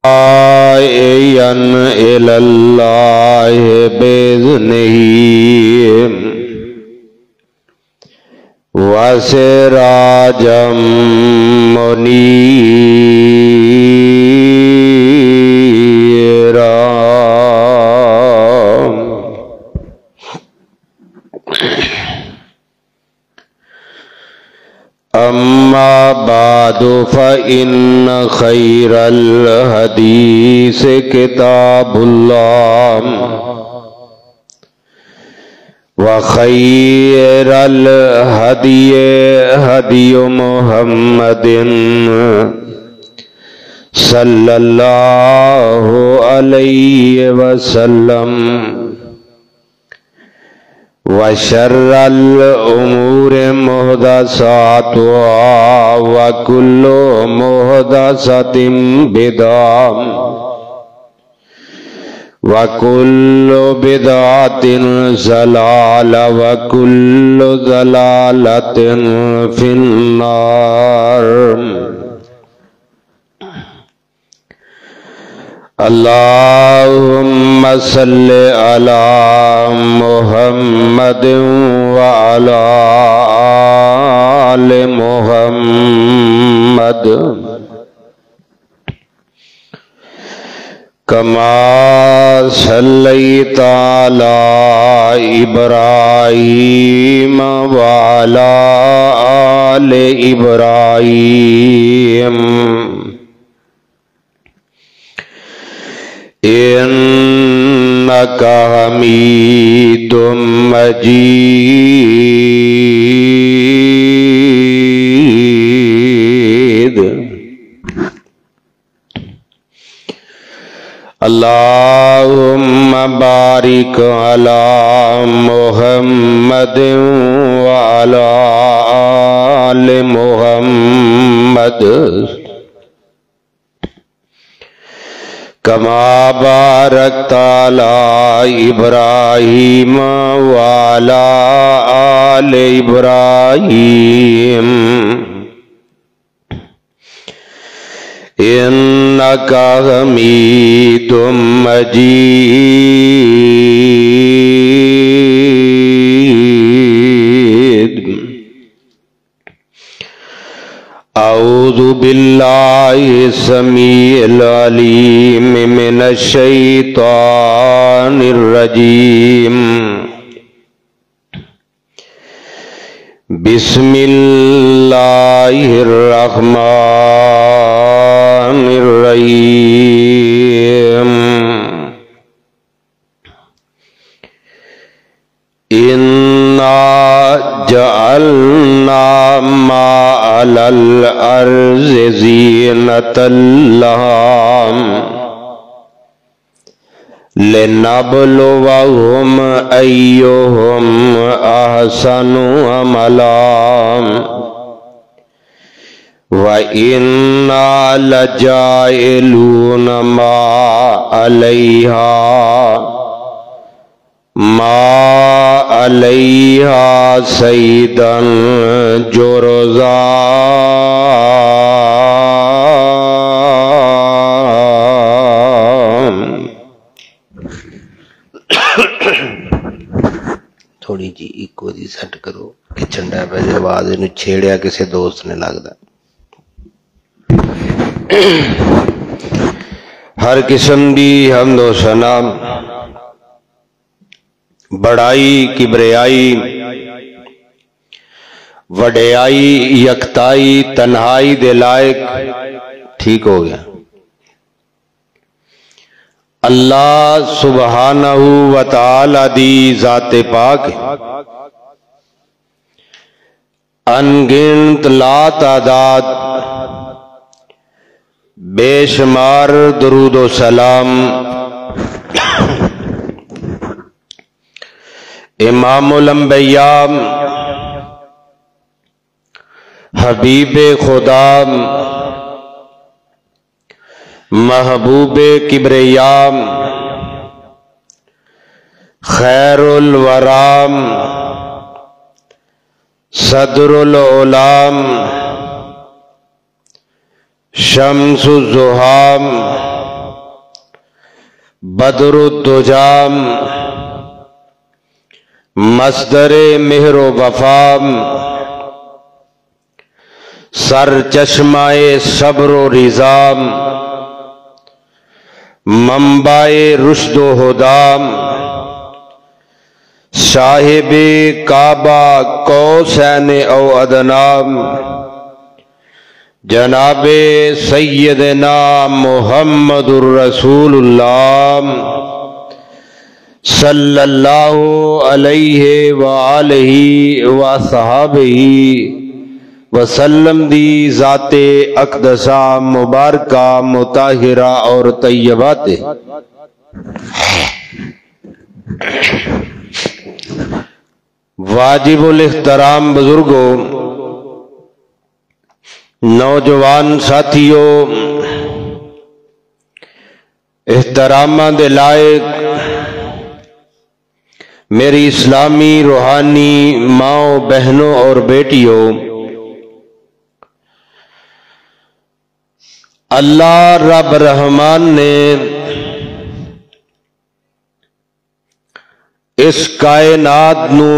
داعيا إلى الله بإذنه وسراجا منيرا. أما بعد فإن خير الحديث كتاب الله وخير الهدي هدي محمد صلى الله عليه وسلم وشر الأمور محدثاتها وكل محدثة بدعة وكل بدعة ضلالة وكل ضلالة في النار. اللهم صل على محمد وعلى آل محمد كما صليت على إبراهيم وعلى آل إبراهيم إنك حميد مجيد. اللهم بارك على محمد وعلى آل محمد كما باركت على إبراهيم وعلى آل إبراهيم إنك حميد مجيد. أعوذ بالله السميع العليم من الشيطان الرجيم. بسم الله الرحمن الرحيم. إنا جعلنا ما على الأرض زينة لها لنبلوهم أيهم أحسن عملا وإنا لجاعلون ما عليها سيدا جرزا. تھوڑی جی ایکو دی سیٹ کرو کہ چنڈا پہ آواز انہوں چھیڑیا کسی دوست نے لگدا. ہر قسم دی حمد و ثنا بڑائی کبریائی وڈیائی یکتائی تنہائی دے لائق ٹھیک ہو گیا اللہ سبحانہ و تعالی دی ذات پاک انگنت لا تعداد بے شمار درود و سلام امام الانبیاء حبیب خدا محبوب کبریا خیر الورام صدر العلام شمس الزحام بدر الدجام مصدر مہر و وفا سر چشمائے صبر و رضا منبع رشد و ہدا صاحب کعبہ قوسین او ادنا جناب سیدنا محمد الرسول اللہ صلی اللہ علیہ وآلہ وصحابہ وسلم دی ذات اقدسہ مبارکہ مطہرہ اور طیبات واجب الاحترام بزرگوں، نوجوان ساتھیوں، احترامہ دے لائق میری اسلامی روحانی ماؤں بہنوں اور بیٹیوں، اللہ رب رحمان نے اس کائنات نو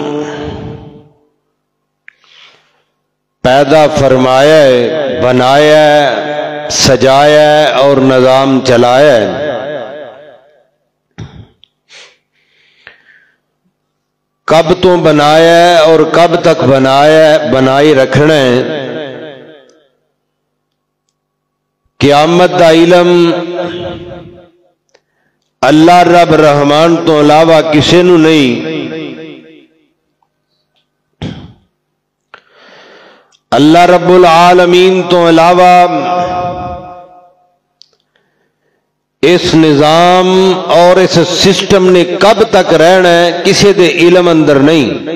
پیدا فرمایا ہے، بنایا ہے، سجایا ہے اور نظام چلایا ہے۔ کب تو بنایا ہے اور کب تک بنایا ہے، بنائی رکھنا ہے۔ قیامت دا علم اللہ رب رحمان تو علاوہ کسی نو نہیں۔ اللہ رب العالمین تو علاوہ اس نظام اور اس سسٹم نے کب تک رہنا ہے کسی دے علم اندر نہیں،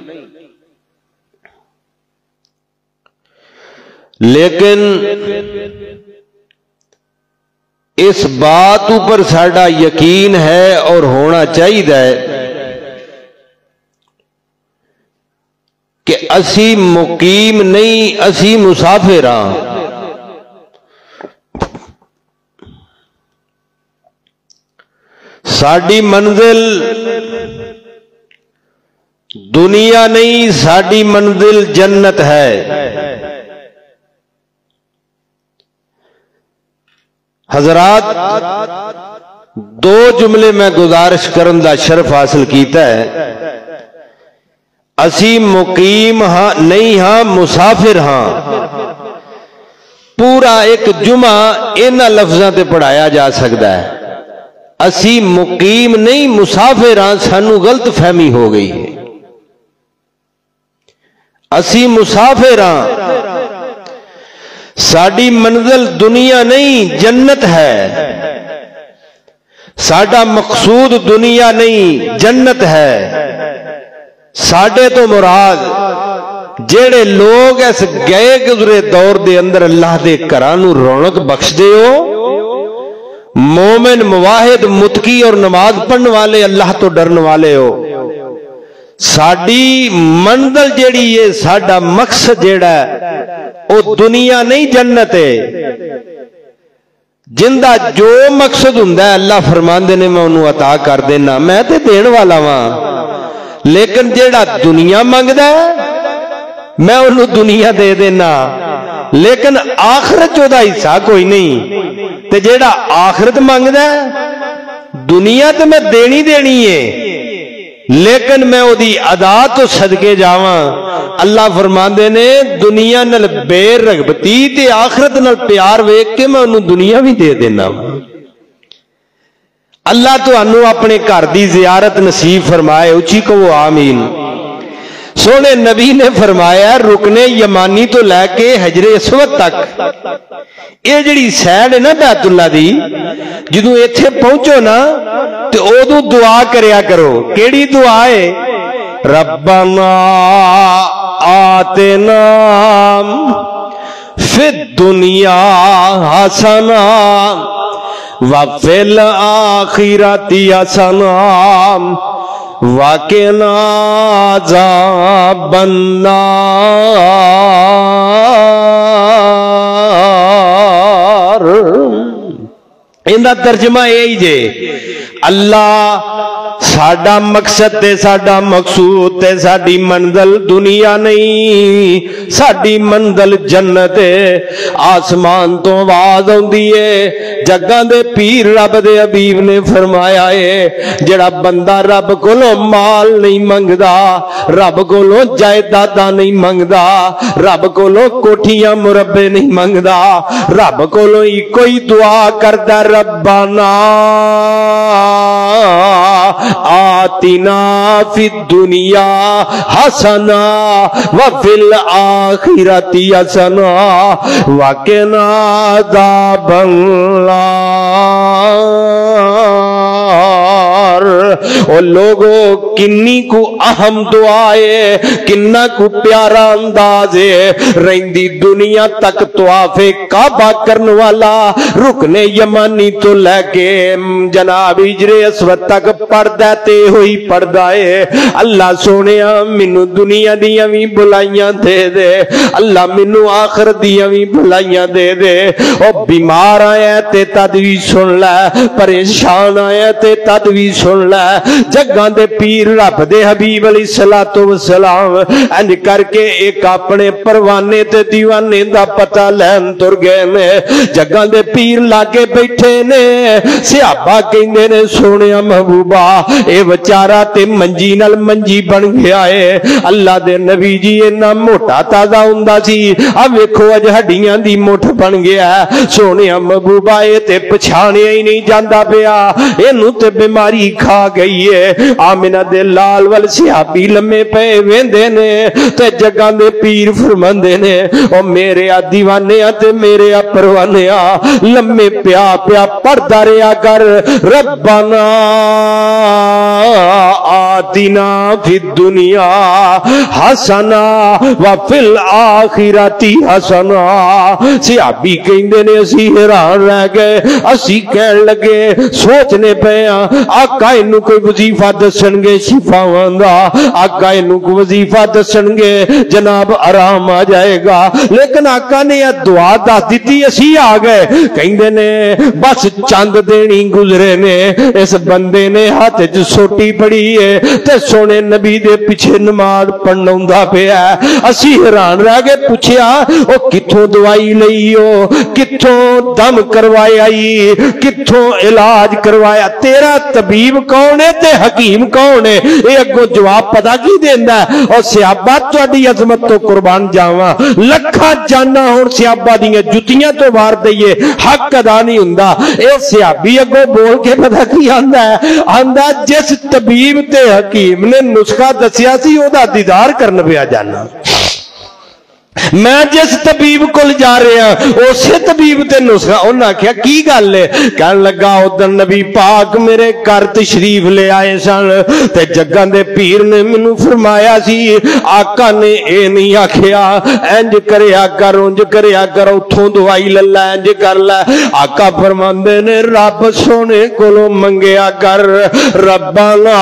لیکن اس بات اوپر ساڈا یقین ہے اور ہونا چاہیے کہ اسی مقیم نہیں، اسی مسافر ہاں۔ ساڈی منزل دنیا نہیں، ساڈی منزل جنت ہے۔ حضرات دو جملے میں گزارش کرن دا شرف حاصل کیتا ہے۔ اسی مقیم ہاں نہیں ہاں، مسافر ہاں۔ پورا ایک جمعہ انہاں لفظاں تے پڑھایا جا سکتا ہے۔ اسی مقیم نہیں مسافر ہاں، سانو غلط فہمی ہو گئی ہے۔ اسی مسافر ہاں، ساڈی منزل دنیا نہیں جنت ہے۔ ساڈا مقصود دنیا نہیں جنت ہے۔ ساڈے تو مراد جیڑے لوگ اس گئے گزرے دور دے اندر اللہ دے گھراں نوں رونق بخش دے ہو، مومن مواحد متقی اور نماز پڑھن والے اللہ تو ڈرن والے ہو، ساڈی منزل جیڑی ہے، ساڈا مقصد جیڑا ہے وہ دنیا نہیں جنت ہے۔ جندہ جو مقصد ہوندا ہے اللہ فرماندے نے میں انہوں عطا کر دینا، میں تے دین والا ہاں، لیکن جیڑا دنیا منگدا ہے میں انہوں دنیا دے دینا، لیکن آخرت چودہ حصہ کوئی نہیں۔ تے جیڑا آخرت منگدا ہے دنیا تے میں دینی ہے، لیکن میں او دی ادا تو صدقے جاواں۔ اللہ فرماندے نے دنیا نال بے رغبتی تے آخرت نال پیار ویکھ کے میں انہوں دنیا بھی دے دینا۔ اللہ تو انہوں اپنے گھر دی زیارت نصیب فرمائے، اچھی کہو آمین۔ سونے نبی نے فرمایا رکن یمانی تو لے کے حجر اسود تک یہ جڑی سیڈ ہے نا بیت اللہ دی، جدوں ایتھے پہنچو نا تے اودوں دعا کریا کرو۔ کیڑی دعا ہے؟ ربنا آتنا فی الدنیا حسنہ وفی الآخرۃ حسنہ وقنا عذاب النار۔ इनका तर्जमा यही जे अल्लाह साडा मकसद ते साडा मकसूद ते साडी मंजिल दुनिया नहीं, साडी मंजिल जन्नत है। आसमान तो आवाज आउंदी है, जग्गां दे पीर रब दे हबीब ने फरमाया है जेड़ा बंदा रब कोलों माल नहीं मंगदा, रब कोलों जायदादां नहीं मंगदा, रब कोलों कोठियां मुरब्बे नहीं मंगदा, रब कोलों इको ही दुआ करदा रब्बाना आतिना फिद दुनिया हसना व फिल आखिरती हसना व क़िना अज़ाबन नार। ओ लोगो किन्नी को अहम दुआए, किन्ना को प्यारा अंदाज है। रहिंदी दुनिया तक तवाफे काबा करने वाला रुकने यमानी तो लेके जनाब हिजरे अस्वद तक पढ़दा ते होई पढ़दा है। अल्लाह सोनिया मैनू दुनिया दियां भी बुलाइयां दे दे, अल्लाह मैनू आखिरत दियां भी बुलाइयां दे दे। ओ बीमार आया ते तद भी सुन लै, परेशान आया ते तद भी सुन लै। जग्गां दे पीर रब दे हबीब अलैहिस्सलातु वस्सलाम इंज करके एक अपने परवाने ते दीवाने दा पता लैन तुर गए ने। जग्गां दे पीर लागे बैठे ने, सहाबा कहंदे ने सोनिया महबूबा ए बेचारा ते मंजी नाल मंजी बन गया है। अल्लाह दे नबी जी इन्ना मोटा ताजा हुंदा सी, आ वेखो अज हड्डियां दी मुठ बन गया। सोनिया महबूबा ए ते पछाणिया ही नहीं जांदा पिया, इनू ते बीमारी खा गई है। आमिना दे लाल वल सहाबी लम्मे पे वेंदे ने ते जग्गां दे पीर फरमांदे ने ओ मेरे आ दीवाने ते मेरे आ परवाने लम्मे प्या प्या पढ़दा रहा कर रब्बाना आतिना फिद दुनिया हसना व फिल आखिरती हसना। सहाबी कहंदे ने असी हैरान रह गए, असी कहन लगे सोचने पे आका इनू कोई वजीफा दसणगे शिफावां दा, आका इनू कोई वजीफा दसणगे जनाब आराम आ जाएगा। लेकिन आका ने यह दुआ दस दी, असी आ गए। कहंदे ने बस चंद देनी गुजरे ने, इस बंदे ने हाथ च सोटी पड़ी है ते सोने नबी दे पिछे नमाज पढ़ना पिया। असी हैरान रह गए, पूछया ओ किथों दवाई लई हो, किथों दम करवाया, किथों इलाज करवाया, तेरा तबीब कौन है ते हकीम कौन है? ये अगों जवाब पता की देंदा है। और सहाबा तुहाडी अजमत तो कुर्बान जावां, लखा जाना हुण सहाबा दीयां जुतियां तो वार दईए, हक अदा नहीं हुंदा। ये सहाबी अगों बोल के पता की आंदा है, आंदा जिस तबीब ते हकीम ने नुस्खा दसिया सी ओदा दीदार करन पिया जाना। मैं जिस तबीब को जा रहा उसे तबीब ते नुस्खा। उन्हें आख्या की गल है? कह लगा उधर नबी पाक मेरे घर तशरीफ ले आए सन ते जग्गां दे पीर ने मैनू फरमाया सी आका ने ए नहीं आख्या इंज करया कर उंज करया कर, उथों दवाई ले लै, इंज कर लै। आका फरमांदे ने रब सोने कोलों मंगया कर रब्बाना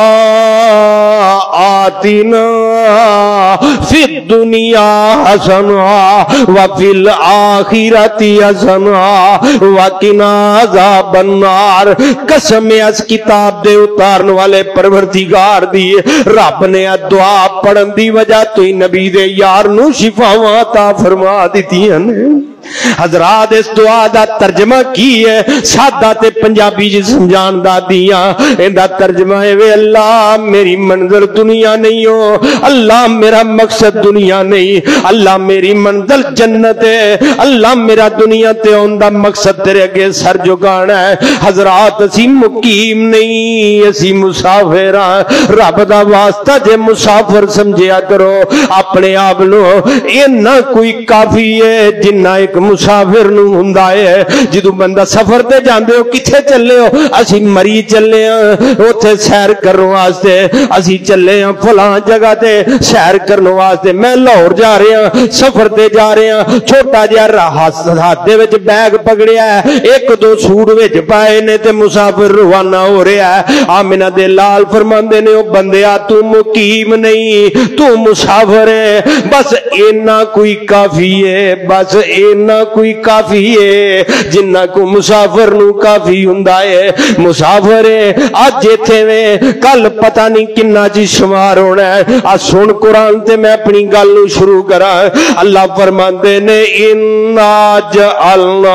आतिना फिद दुनिया हसना व फिल आखिरती हसना व क़िना अज़ाबन नार। कसम इस किताब दे उतारन वाले परवरदिगार दी, रब ने दुआ पढ़न दी वजह तो ही नबी दे यार नू शिफावां अता फरमा दित्तियां ने। हजरात इस दुआ दा तर्जमा की है? सादा ते पंजाबी च समझाण दा दिया इंदा तर्जमा है वे अल्लाह मेरी मंजिल दुनिया नहीं हो, अल्लाह मेरा मकसद दुनिया नहीं, अल्लाह मेरी मंजिल जन्नत है, अल्लाह मेरा दुनिया ते आउंदा मकसद तेरे अगे सर झुकाना है। हजरात असी मुकीम नहीं, असी मुसाफिर हां। रब दा वास्ता जे मुसाफिर समझिया करो अपने आप नो, इन्ना कोई काफी है जिन्ना एक मुसाफिर नूं हुंदा है। जदों बंदा सफर ते जांदे हो किथे चले हो? असी मरी चले हां, उत्थे सैर करन वास्ते असी चले हां फलां जगह ते सैर सैर करने वास्ते मैं लाहौर जा रहा, सफर ते जा रहा, छोटा जिहा हाथ दे विच बैग पकड़िया है, एक दो सूट विच पाए ने ते मुसाफिर रवाना हो रहा है। आमिना दे लाल फरमांदे ने ओ बंदिया तू मुकीम नहीं, तू मुसाफिर है, बस इन्ना कोई काफी है, बस इन्ना कोई काफी है जिन्ना को मुसाफिर नू काफी हुंदा है। मुसाफिर है अज इत्थे में, कल पता नहीं किन्ना जी शुमार होना है। आ सुन कुरान ते मैं अपनी गल नू शुरू करा। अल्लाह फरमांदे ने इन्ना जअलना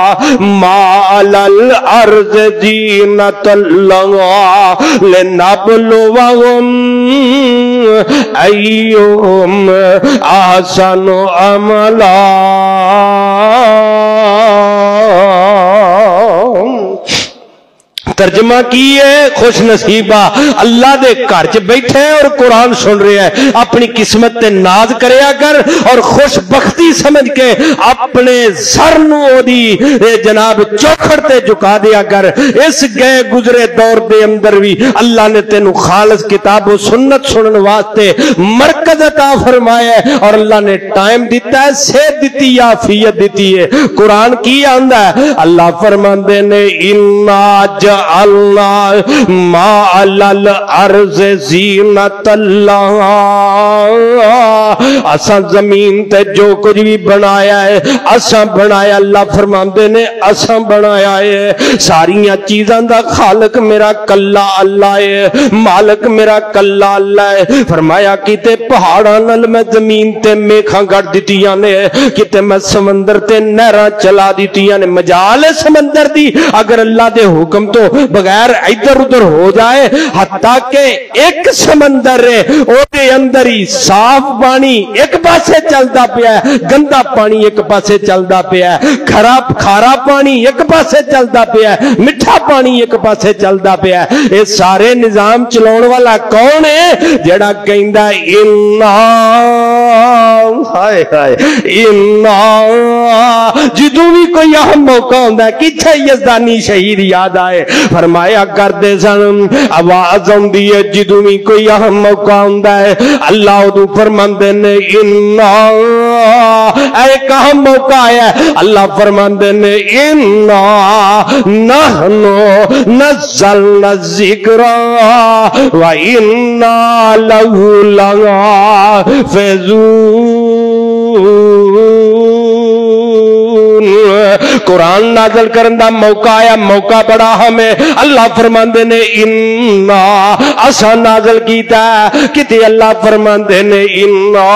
माअल अर्ज़ जीनतल लिनबलुवहुम अय्युहुम अहसनु अमला। तर्जमा की है, खुश नसीबा अल्लाह दे घर च बैठे और कुरान सुन रहे हैं, अपनी किस्मत ते नाज करया कर और खुशबख्ती समझ के अपने सर नू ओदी जनाब चौखड़ ते झुका दिया कर। इस गए गुजरे दौर दे अंदर भी अल्लाह ने तेनू खालिस किताब और सुन्नत सुनने वास्ते मरकज अता फरमाया है और अल्लाह ने टाइम दिता है, सेहत दिती, आफियत दिती है। कुरान की आंदा है, अल्लाह फरमांदे ने इन्ना अल्लाह माअल अर्ज़ ज़ीनतल्लाह, असा जमीन ते जो कुछ भी बनाया है असा बनाया। अल्लाह फरमांदे ने असा बनाया है, सारिया चीज़ां दा खालक मेरा कल्ला अल्लाह है, मालिक मेरा कल्ला अल्लाह है। फरमाया किते पहाड़ां नाल मैं जमीन ते मेखां गढ़ दित्तियां ने, किते मैं समंदर ते नहरां चला दित्तियां ने। मजाल है समंदर दी अगर अल्लाह दे हुक्म तो बगैर इधर उधर हो जाए, हत्ता के एक समंदर है ओदे अंदर ही साफ पानी एक पासे चलता पिया, गंदा पानी एक पासे चलता पिया, खराब खारा पानी एक पासे चलता पिया, मिठा पानी एक पासे चलता पिया। ये सारे निजाम चलाने वाला कौन है? जेड़ा कहंदा इन्ना, हाय हाय इन्ना, जिदों भी कोई अहम मौका होंदा किथे यजदानी शहीद याद आए फरमाया करते सन, आवाज आउंदी है जिदों भी कोई अहम मौका होंदा है अल्लाह उदों फरमांदे ने इन्ना, एक अहम मौका आया अल्लाह फरमांदे ने इन्ना नहनु नज़्ज़लना ज़िक्रा व इन्ना लहू लहाफ़िज़ून। कुरान नाज़िल करन दा मौका आया, मौका बड़ा हमें। अल्लाह फरमांदे ने इन्ना असा नाज़िल कीता, किते अल्लाह फरमांदे ने इन्ना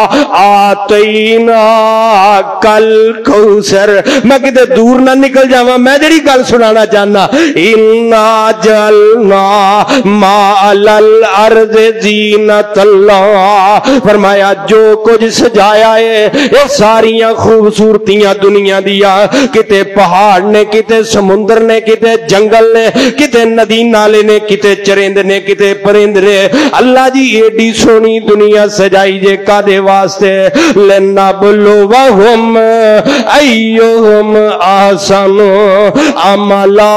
आतैना कल कौसर। मैं किते दूर ना निकल जावा, मैं जेड़ी गल सुनाना चाहना, इन्ना जलना माअल अर्ज़ ज़ीनतल्लाह। फरमाया जो कुछ सजाया है ये सारियां खूबसूरतियां दुनिया दिया, किते पहाड़ ने, किते समुंदर ने, किते जंगल ने, किते नदी नाले ने, किते चरिंद ने, किते परिंद ने। अल्लाह जी एडी सोनी दुनिया सजाई जे कादे वास्ते? लिनबलुवहुम अय्युहुम अहसनु अमला।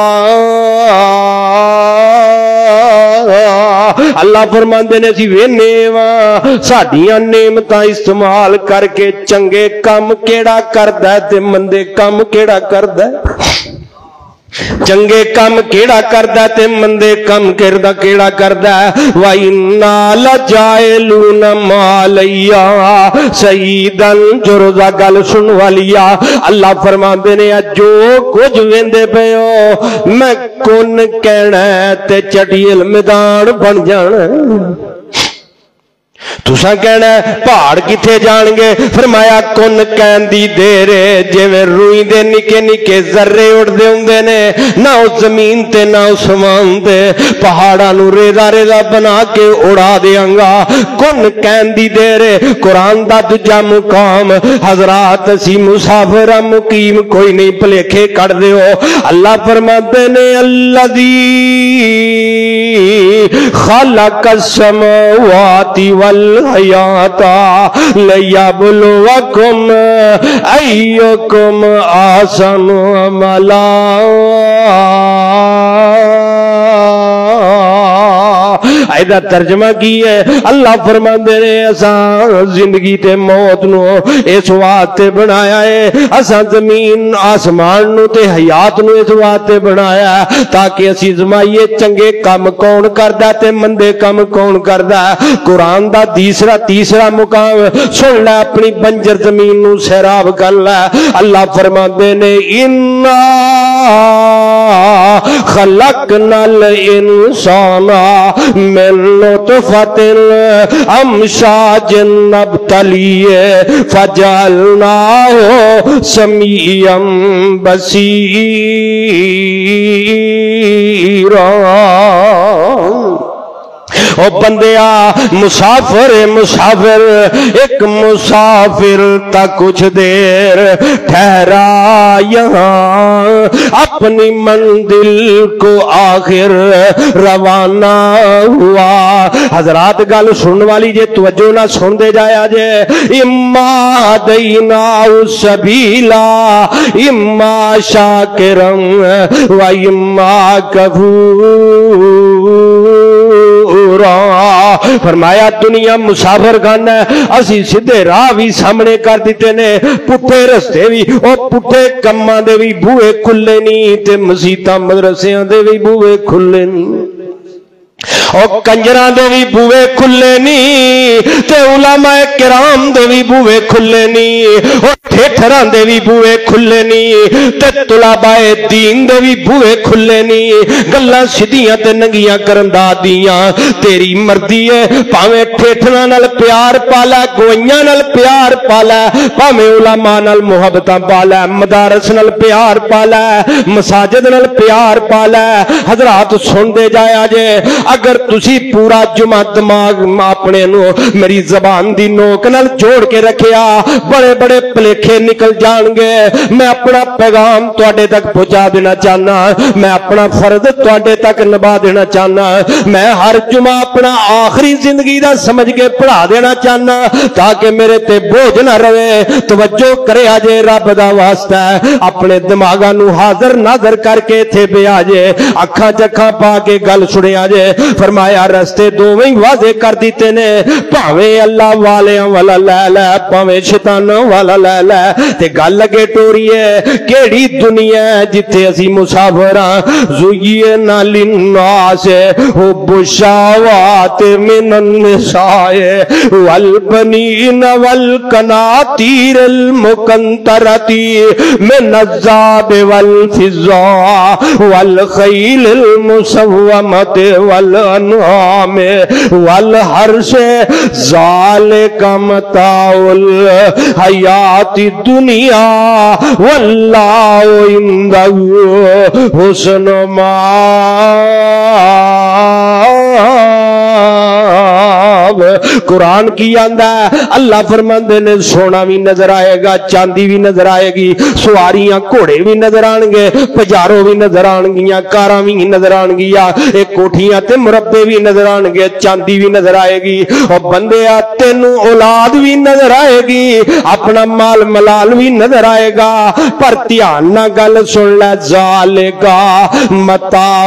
अल्लाह फरमांदे ने असीं वेने वा साडियां नेमतां इस्तेमाल करके चंगे काम केड़ा करदा है ते मंदे काम केड़ा करदा है। चंगे काम केड़ा करदा ते मंदे काम केड़ा करदा है। वा इन्ना लजाइलून मालैया सईदन। जुर्दा गल सुन वालिया अल्लाह फरमांदे ने जो कुछ वेंदे पे हो मैं कुन कहना ते चटियल मैदान बन जाना। तुसा कहना पहाड़ किथे जाणगे? फरमाया कुन कहन दी देर जिवें रुई दे निके निके जर्रे उड़दे हुंदे ने, ना उस जमीन ते ना आसमान ते। पहाड़ां नूं रेदा रेदा बना के उड़ा देंगा। कुन कहन दी देर। कुरान दा दूजा मुकाम हजरात असी मुसाफिर मुकीम कोई नहीं भलेखे कढ़ दिओ। अल्लाह फरमाते ने अल्लज़ी खलक़स समावाति वल हयाता लियबलुवकुम अय्युकुम अहसनु अमला। ایدا ترجمہ کی ہے اللہ فرماندے نے اساں زندگی تے موت نو اس واسطے بنایا ہے اساں زمین آسمان نو تے حیات نو اس واسطے بنایا تاکہ اسی زمائیے چنگے کام کون کردا تے مندے کام کون کردا قرآن دا تیسرا مقام سن لے اپنی بنجر زمین نو سیراب کر لے اللہ فرماندے نے انا خلقنا الانسان من نطفۃ امشاج نبتلیہ فجعلناہ سمیعا بصیرا او بندیا مسافر ایک مسافر تا کچھ دیر ٹھہرا یہاں اپنی منزل کو آخر روانہ ہوا حضرات گل سن والی جے توجہ نہ سن دے جایا جے اما دینا سبیلا اما شاکرم و اما کفور فرمایا دنیا مسافر گانا ہے اسی سدھے راہ بھی سامنے کر دیتے نے پٹھے رستے بھی او پٹھے کماں دے بھی بوئے کھلے نہیں تے مسیتاں مدرسیاں دے بھی بوئے کھلے نہیں او کنجراں دے بھی بوئے کھلے نہیں تے علماء کرام دے بھی بوئے کھلے نہیں او ٹھیٹھراں دے بھی بوئے کھلے نہیں تے طلباء دین دے بھی بوئے کھلے نہیں گلاں سیدھیاں تے ننگیاں کرن دا دیاں تیری مرضی ہے پاویں ٹھیٹھراں نال پیار پالا گوئیاں نال پیار پالا پاویں علماء نال محبتاں پالا مدارس نال پیار پالا مساجد نال پیار پالا حضرات سن دے جایا جے اگر تسی پورا جمعہ دماغ اپنے نو میری زبان دی نوک نال جوڑ کے رکھیا بڑے بڑے پلیکھے نکل جان گے میں اپنا پیغام تواڈے تک پہنچا دینا چاہنا میں اپنا فرض تواڈے تک نبھا دینا چاہنا میں ہر جمعہ اپنا آخری زندگی دا سمجھ کے پڑھا دینا چاہنا تاکہ میرے تے بوجھ نہ رہے توجہ کرے آجے رب دا واسطہ ہے اپنے دماغاں نو حاضر ناظر کر کے تھے بے آجے اکھاں چکھاں پا کے گل سنے آجے فرمایا رستے دوویں واضح کر دیتے نے پاویں اللہ والیاں والا لے لے پاویں شیطاناں والا لے لے تے گل لگے ٹوری ہے کیڑی دنیا جتھے اسی مسافر ہاں زینا للناس حب الشہوات من النساء والبنین والقناطیر المقنطرۃ من الذهب والفضة والخیل المسومۃ والانعام والحرث ذالک متاع الحیات الدنیا واللہ عنده حسن مآب قرآن کی آندہ ہے اللہ فرماندے نے سونا بھی نظر آئے گا چاندی بھی نظر آئے گی سواریاں گھوڑے بھی نظر آن گے پجاروں بھی نظر آن گیاں کاراں بھی نظر آن گیا ایک کوٹھیاں تے مربے بھی نظر آن گے چاندی بھی نظر آئے گی اور بندے تینوں اولاد بھی نظر آئے گی اپنا مال ملال بھی نظر آئے گا پر دھیان نہ گل سن لے ذالک متاع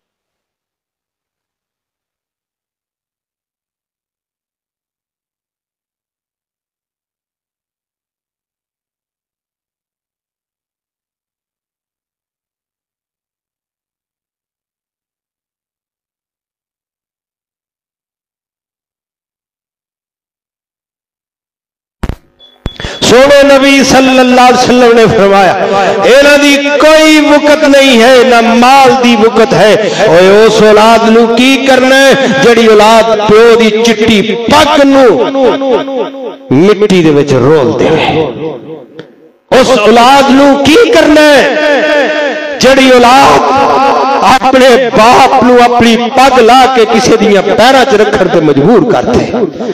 سونے نبی صلی اللہ علیہ وسلم نے فرمایا اینا دی کوئی وقت نہیں ہے نہ مال دی وقت ہے اوے اس اولاد نو کی کرنا ہے جڑی اولاد پیو دی چٹی پگ نو مٹی دے وچ رول دے اس اولاد نو کی کرنا ہے جڑی اولاد اپنے باپ نو اپنی پگ لا کے کسی دیاں پیراں چ رکھن تے مجبور کرتے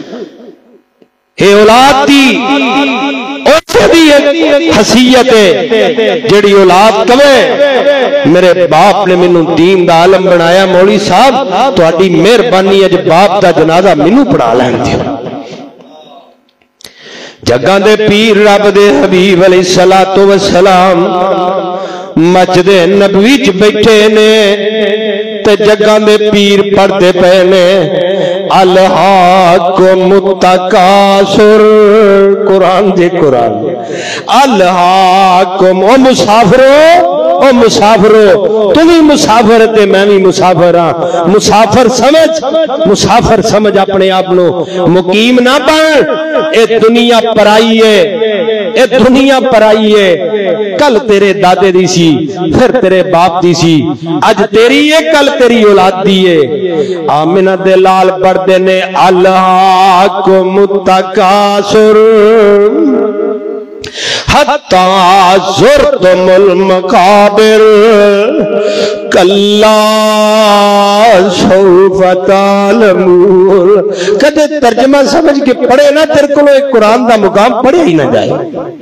اے اولاد دی حسیت ہے جڑی اولاد کہے میرے باپ نے مینوں دین دا عالم بنایا مولوی صاحب تہاڈی مہربانی ہے باپ دا جنازہ مینوں پڑھا لین دیو جگاں دے پیر رب دے حبیب علیہ الصلوۃ والسلام مسجد نبوی چ بیٹھے نے تے जगह दे पीर पढ़ते पे ने अलहाकुम तकासुर कुरान दे कुरान अलहाकुम ओ मुसाफरो तुम भी मुसाफर ते मैं भी मुसाफर हाँ मुसाफर समझ अपने आप नो मुकीम ना बन ए दुनिया पराई है कल तेरे दादे दी सी फिर तेरे बाप दी सी अज तेरी है कल तेरी औलाद दी है आमिना दे लाल पढ़ते ने अलहाकुम तकासुर हत्ता ज़ुरतुमुल मकाबिर कल्ला सौफ़ तालमून। कदे तर्जमा समझ के पढ़े ना तेरे को एक कुरान दा मुकाम पढ़े ही ना जाए।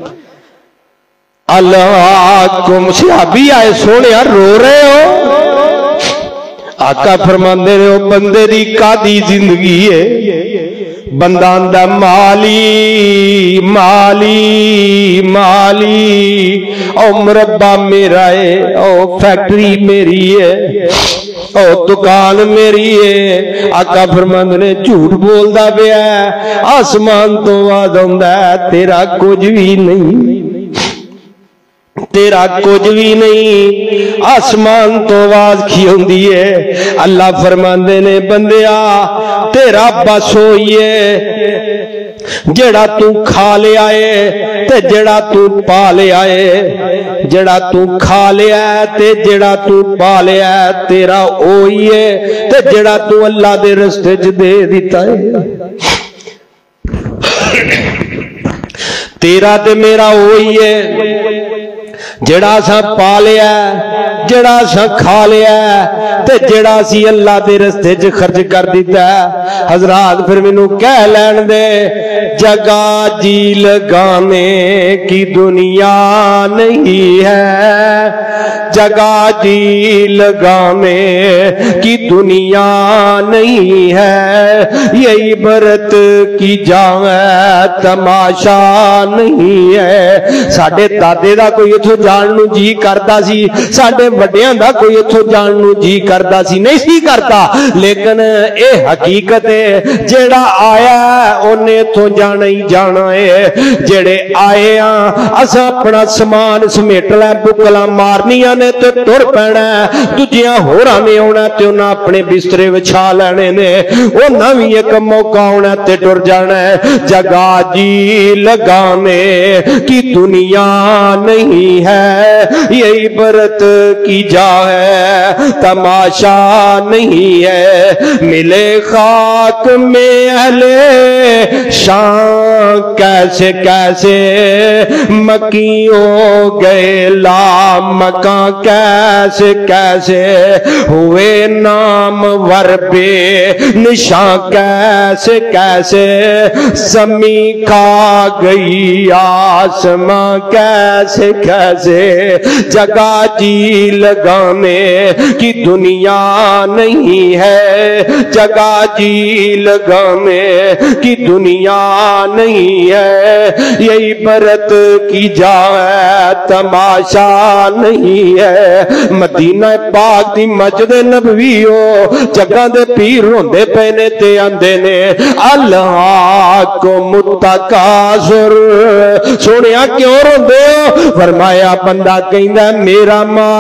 अल्लाह सहाबी आए सोने रो रहे हो आका फरमांदे ने ओ बंदे दी कादी जिंदगी है बंदा आंदा माली ओ मुरब्बा मेरा है ओ फैक्ट्री मेरी है ओ दुकान मेरी है। आका फरमांदे ने झूठ बोलदा पिया आसमान तो आवाज आउंदा तेरा कुछ भी नहीं तेरा कुछ भी नहीं आसमान तो आवाज की होंदी है। अल्लाह फरमांदे ने बंदिया तेरा बस होइए जेड़ा तू खा ले आए ते जेड़ा तू पा ले आए जेड़ा तू खा लिया ते जेड़ा तू पा लिया तेरा ओही है ते जेड़ा तू अल्लाह दे रस्ते च दे दिता है तेरा ते मेरा ओही है जेड़ा असा पा लिया जेड़ा असा खा लिया ते जेड़ा असी अल्लाह दे रस्ते च खर्च कर दिता। हजरात फिर मैनू कह लैन दे जगह जी लगाने की दुनिया नहीं है जगह जी लगाने की दुनिया नहीं है ये इबरत की जावे तमाशा नहीं है। साडे दादे दा कोई इथों जान नू जी करता सी साडे वड्डियां दा कोई इथों जान नू जी करता सी नहीं सी करता लेकिन ये हकीकत है जेड़ा आया ओने इथों जाना ही जाना है। जेड़े आए असा अपना समान समेट लै बुकला मारनियां ने ते तुर पैना दूजियां होरां ने आउणा ते उन्हां अपने बिस्तरे विछा लैणे ने उन्हां भी एक मौका आउणा ते टुर जाना है। जगह जी लगाने की दुनिया नहीं है ये इबरत की जा है तमाशा नहीं है। मिले खाक में अहले शान कैसे कैसे मकी हो गए लामका कैसे कैसे हुए नाम वर बे निशान कैसे कैसे समी खा गई आसमां कैसे कैसे जगह जी लगाने की दुनिया नहीं है जगह जी लगाने की दुनिया नहीं है ये इबरत की जाए तमाशा नहीं है। मदीना पाक दी मस्जिद नबवी हो जगह दे पीर रोंदे पे ने ते आंदे ने अल्लाह को मुतकासुर सुनिया क्यों रोंदे हो फरमाया बंदा कहंदा मेरा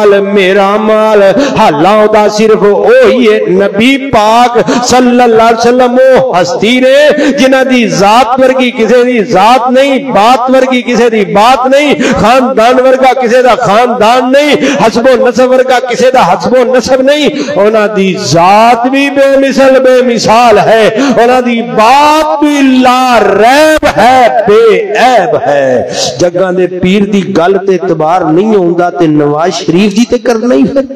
माल हालां ओदा सिर्फ ओही है नबी पाक सल्लल्लाहु अलैहि वसल्लम ओ हस्ती ने जिन्हां दी जात वर्गी किसी दी जात नहीं बात वर्गी किसी दी बात नहीं खानदान वर्गा किसी दा खानदान नहीं हसबो नसब वर्गा किसी दा हसबो नसब नहीं उन्हां दी जात भी बेमिसल बेमिसाल है उन्हां दी बात भी ला रैब है बेऐब है। जगह दे पीर दी गल ते इतबार नहीं होंदा ते नवाज शरीफ जी ते करना ही फिर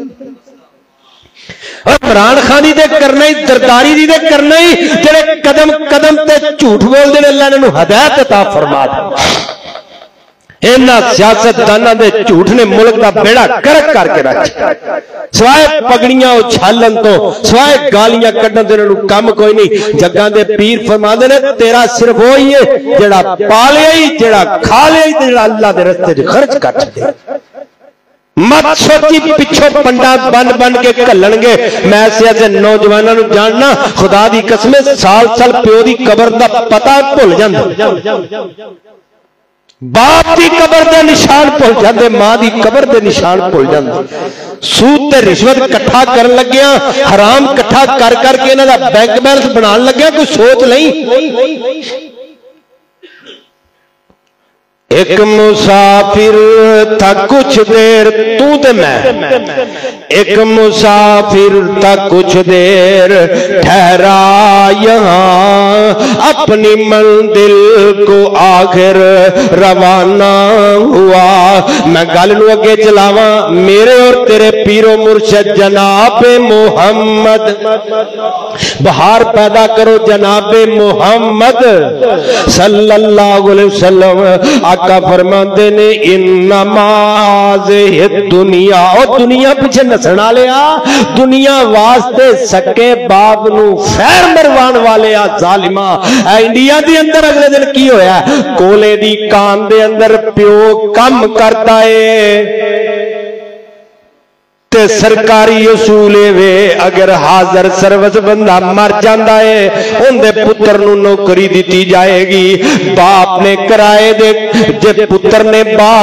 इमरान खान दी ते करना ही दरदारी दी ते करना ही जेड़े कदम कदम ते झूठ बोलदे ने अल्लाह ने हिदायत अता फरमा दे। इन्हां सियासतदानां दे झूठ ने मुल्क दा बेड़ा गर्क करके रखा सवाए पगड़ियां उछालन तो सवाए गालियां कड्ढन ते इन्हां नूं कम कोई नहीं। जग्गां दे पीर फरमांदे ने तेरा सिर्फ वही है जेड़ा पा लिया ही जेड़ा खा लिया ही जेड़ा अल्लाह दे रस्ते च खर्च कर छड्डे। मत सोची पिछों पंडा बन बन के घल्लणगे। मैं ऐसे नौजवानों को जानना खुदा दी कसम साल साल प्यो की कबर का पता भुल जांदे, बाप की कबर के निशान भुल जाते, मां की कबर के निशान भुल जाते। सूद ते रिश्वत कट्ठा करन लग्या, हराम कट्ठा कर करके इन्हां दा बैंक बैलेंस बनाने लग्या, कोई सोच नहीं। एक मुसाफिर था कुछ देर, तू ते मैं, एक मुसाफिर था कुछ देर ठहरा यहाँ, अपनी मंजिल को आखिर रवाना हुआ। मैं गल नूं अगे चलावा, मेरे और तेरे पीरो मुर्शद जनाब मोहम्मद, बहार पैदा करो जनाब मोहम्मद सल्लल्लाहु अलैहि वसल्लम। आका फरमाते ने इन्नमाज दुनिया, और दुनिया पीछे नसण वाले आ, दुनिया वास्ते सके बाप नू फैर मरवाण वाले आ जालिमा। इंडिया दे अंदर अगले दिन की होया, कोले दी कान दे अंदर प्यो कम करता है ते सरकारी उसूल वे, अगर हाजर सर्वस बंदा मर जाता है उनके पुत्र नूं नौकरी दी जाएगी। बाप ने किराए दे, जे पुत्र ने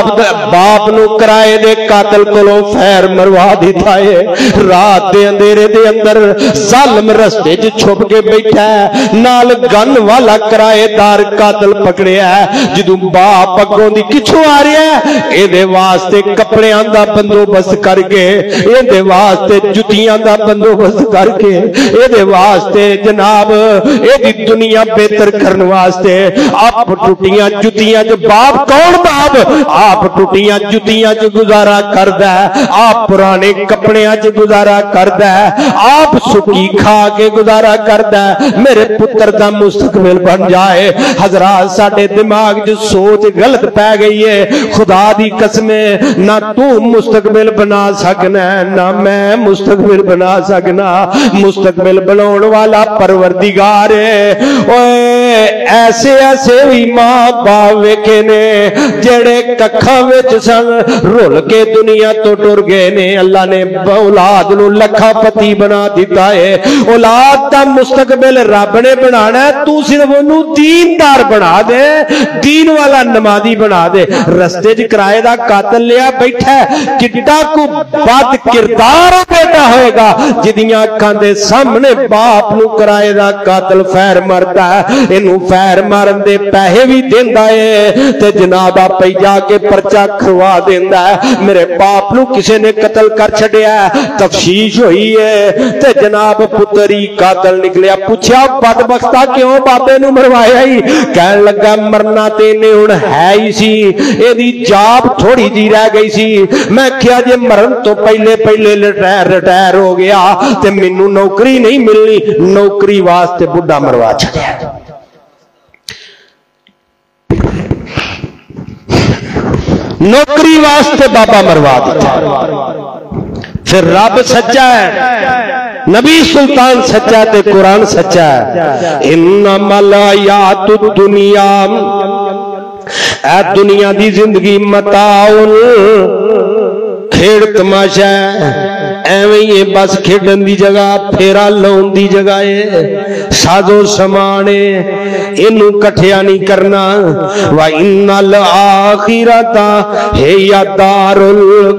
बाप नूं किराए दे कातल कोलों फैर मरवा दिता है। रात दे अंधेरे दे अंदर जालिम रस्ते च छुप के बैठा है, नाल गन वाला किराएदार कातल पकड़िया है। जदों बाप अगों दी किछों आ रहा है, इहदे वास्ते कपड़ियां दा बंदोबस्त करके, ये वास्ते जुतियां का बंदोबस्त करके, ये वास्ते जनाब ये दुनिया बेहतर करने वास्ते आप टुटियां जुतियां च बाप कौन बाप आप टुटियां जुतियां च गुजारा करदा है, आप पुराने कपड़ियां च गुजारा करदा है, आप सुकी खा के गुजारा करदा है। मेरे पुत्र का मुस्तकबिल बन जाए। हजरात साडे दिमाग च सोच गलत पै गई है। खुदा दी कसम ना तू मुस्तकबिल बना सकना ना मैं मुस्तकबिल बना सकना। मुस्तकबिल बनाने वाला परवरदिगार है। ओए ऐसे ऐसे भी मां बाप वेखे ने जेड़े कखा विच सन रुल के दुनिया तो टुर गए ने। अल्लाह ने औलाद नूं लखापति बना दिता है। औलाद दा मुस्तकबिल रब ने बनाना है, तू सिर्फ ओनू दीनदार बना दे, दीन वाला नमाजी बना दे। रस्ते च किराए दा कातल लिया बैठा है, किड्डा को बद किरदार बेटा होएगा जिदियां अखां दे सामने बाप नूं किराए दा कातल फैर मारदा है। इनू फैर मारन दे पैसे भी देंदा है ते जनाब आपे जाके पर्चा करवा देंदा है। मेरे बाप नूं किसी ने कतल कर छड़िया, तफशीश हुई है ते जनाब पुत्र ही कातल निकलिया। पूछया बदबख्ता क्यों बाबे नूं मरवाया ही? कहन लगा मरना ते इहने हुण है ही सी, इहदी जाब थोड़ी जी रह गई सी। मैं क्या जे मरन तो पहले पहले रिटायर हो गया ते मैनू नौकरी नहीं मिलनी, नौकरी वास्ते बुढ़ा मरवा छड़िया। नौकरी वास्ते बाबा मरवा दिता। फिर रब सच्चा है, नबी सुल्तान सच्चा ते कुरान सच्चा है। इन्नमल हयातुद दुनिया, ऐ दुनिया दी जिंदगी मताउन खेड़ तमाशा एवं ही बस खेडन दी जगह, फेरा लाउन दी जगह है, साजो समान इनू कठिया नहीं करना। वा इन्नल आखिरता हिया दारुल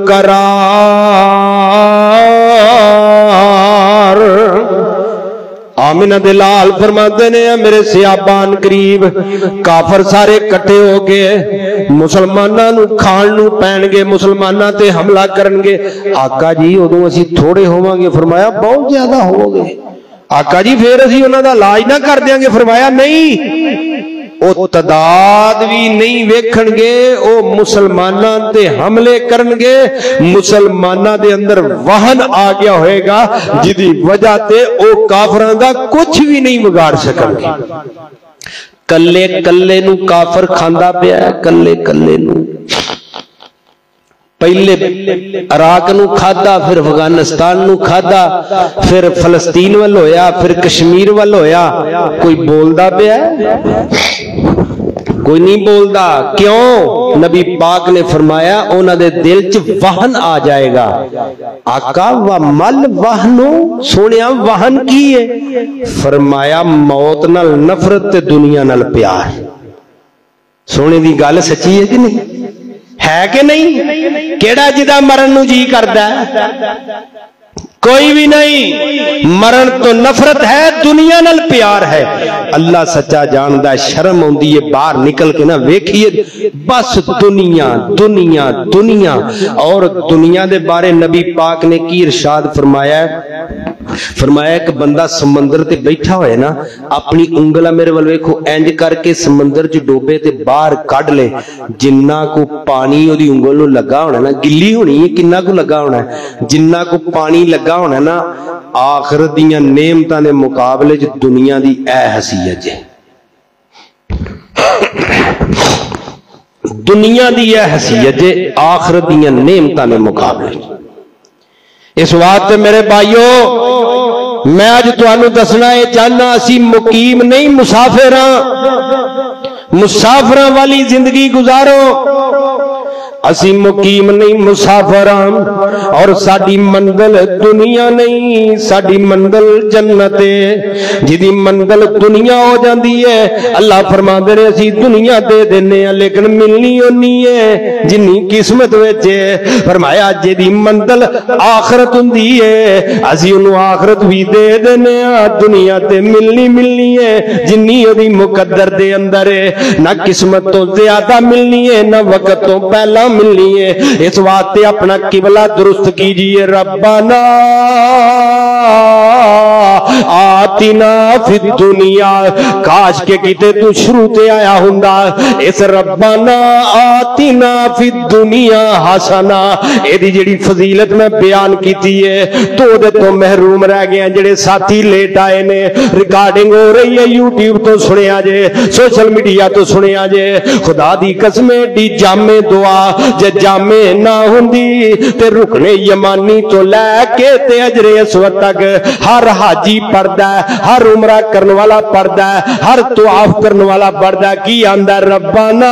करार। आमिना दे लाल फरमाते ने मेरे सियाबान करीब काफर सारे कट्ठे हो गए, मुसलमानां नूं खाण नूं पैणगे, मुसलमानां ते हमला करनगे। आका जी उदों असीं थोड़े होवांगे? फरमाया बहुत ज्यादा होवोगे। आका जी फिर असीं उन्हां दा इलाज ना कर देंगे? फरमाया नहीं, ओ तदाद भी नहीं वेखणगे, ओ मुसलमानां ते हमले करनगे। मुसलमानां दे अंदर वाहन आ गया होएगा जिदी वजह ते ओ काफरां दा कुछ भी नहीं बिगाड़ सकणगे। कल्ले कल्ले नूं काफर खांदा पिया, कल्ले कल्ले नूं। पहले इराक नूं खादा, फिर अफगानिस्तान नूं खादा, फिर फलस्तीन वल होया, फिर कश्मीर वल होया। कोई बोलदा पिया? کوئی نہیں بولدا. کیوں؟ نبی پاک نے فرمایا انہاں دے دل چ وہن آ جائے گا. آقا ومل وہنو، سونیا وہن کی ہے؟ فرمایا موت نال نفرت تے دنیا نال پیار. سونے دی گل سچی ہے کہ نہیں؟ ہے کہ نہیں؟ کیڑا جدا مرن نو جی کردا ہے؟ کوئی بھی نہیں. مرن تو نفرت ہے، دنیا نال پیار ہے. اللہ سچا جاندا ہے. شرم ہوندی ہے باہر نکل کے نہ ویکھیے بس دنیا دنیا دنیا. اور دنیا دے بارے نبی پاک نے کی ارشاد فرمایا ہے؟ فرمایا ایک بندہ سمندر تے بیٹھا ہوئے نا، اپنی انگلا میرے ول ویکھو انج کر کے سمندر چ ڈوبے تے باہر کڈ لے، جنہ کو پانی اودی انگل نو لگا ہونا نا، گلی ہونی ہے، کنا کو لگا ہونا ہے، جنہ کو پانی لگا ہونا نا، آخرت دیاں نعمتاں دے مقابلے چ دنیا دی اے حیثیت ہے. دنیا دی اے حیثیت ہے آخرت دیاں نعمتاں دے مقابلے. اس واسطے میرے بھائیو میں اج تانوں دسنا ہے چاہنا اسی مقیم نہیں مسافراں والی زندگی گزارو. اسی مقیم نہیں مسافراں، اور ساڈی منزل دنیا نہیں، ساڈی منزل جنت ہے. جدی منزل دنیا ہو جاندی ہے اللہ فرماندے نے اسی دنیا دے دینے ہیں لیکن ملنی اونی ہے جنی قسمت وچ ہے. فرمایا جدی منزل آخرت ہوندی ہے اسی اونوں آخرت بھی دے دینے ہیں، دنیا تے ملنی ہے جنی اودی مقدر دے اندر ہے. نہ قسمت تو زیادہ ملنی ہے نہ وقت تو پہلا ملنی ہے. اس واسطے اپنا قبلہ درست کیجئے. ربنا آتنا فی الدنیا، کاش کے کتے تو شروع تے آیا ہوندا اس ربنا آتنا فی الدنیا حسنا. اے دی جڑی فضیلت میں بیان کیتی ہے تو دے تو محروم رہ گئے. جڑے ساتھی لیٹ آئے نے، ریکارڈنگ ہو رہی ہے یوٹیوب تو سنیا جے، سوشل میڈیا تو سنیا جے. خدا دی قسم دی جامع دعا جے جامع نہ ہوندی تے رکن یمانی تو لے کے تے اجر اسود تک ہر حاجی پڑھدا ہے، ہر عمرہ کرن والا پڑھدا ہے، ہر طواف کرن والا پڑھدا ہے. کی آندا ربنا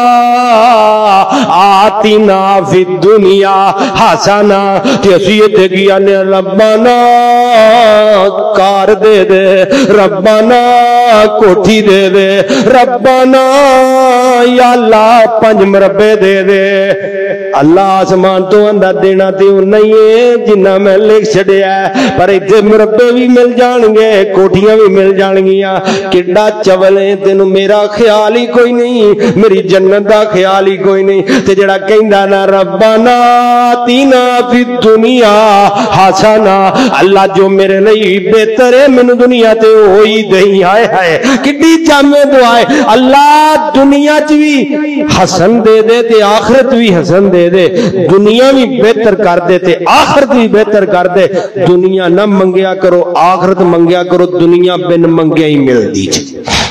آتنا فی الدنیا حسنا. تے اسی تے کی آنے ربنا کار دے دے، ربنا کوٹھی دے دے، ربنا یا اللہ 5 مربے دے دے. اللہ آسمان تو اندر دینا تے نہیں ہے جنہ میں لکھ چھڑیا ہے، پر اتنے مربے بھی مل جان گے، کوٹھیاں بھی مل جان گیاں. کڈا چول ہے تینوں میرا خیال ہی کوئی نہیں، میری جنت دا خیال ہی کوئی نہیں. تے جڑا کہندا نا ربنا آتنا فی الدنیا حسنا، اللہ جو میرے لئی بہتر ہے مینوں دنیا تے ہوئی دئی. ہائے ہائے کڈی جامع دعا ہے. اللہ دنیا چ بھی حسن دے دے تے آخرت بھی حسن دے دے، دنیا بھی بہتر کر دے تے آخرت بھی بہتر کر دے. دنیا نہ منگیا کرو، آخرت منگیا کرو. دنیا بن منگیا ہی ملدی جے،